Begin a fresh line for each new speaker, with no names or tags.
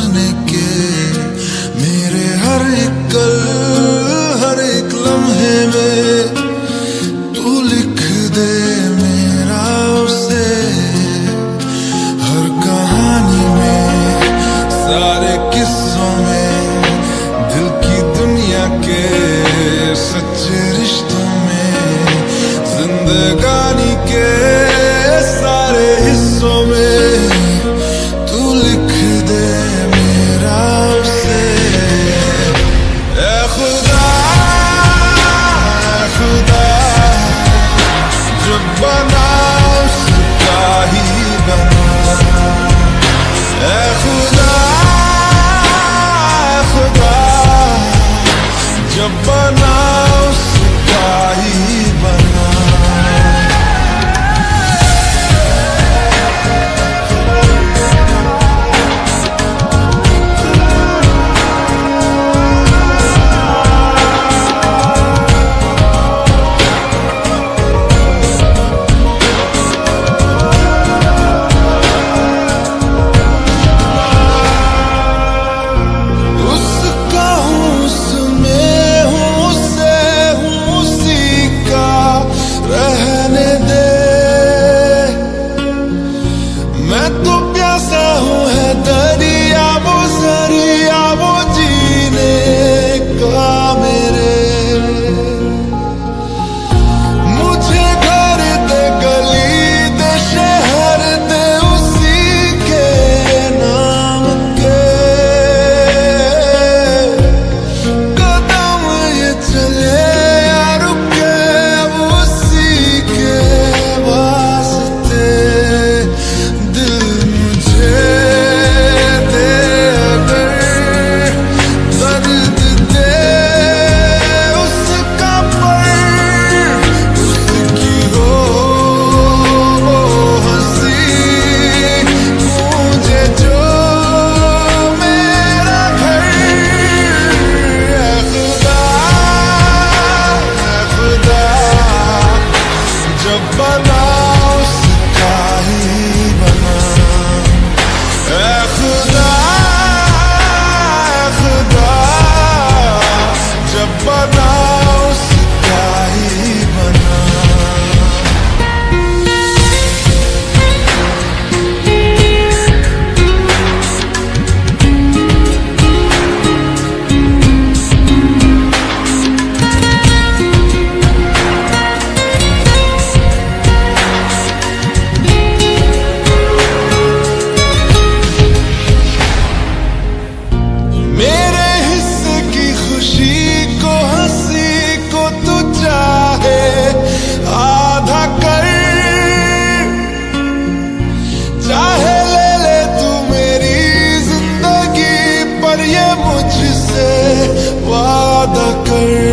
जाने के मेरे हर एक कल हर एक लम्हे में तू लिख दे मेरा उसे, हर कहानी में सारे किस्सों में दिल की दुनिया के सच्चे रिश्तों में जिंदगानी के सारे हिस्सों में तू लिख दे मेरा उसे। ऐ खुदा जब बना उसका ही बना। ऐ खुदा जब बना उसका ही बना।
वादा कर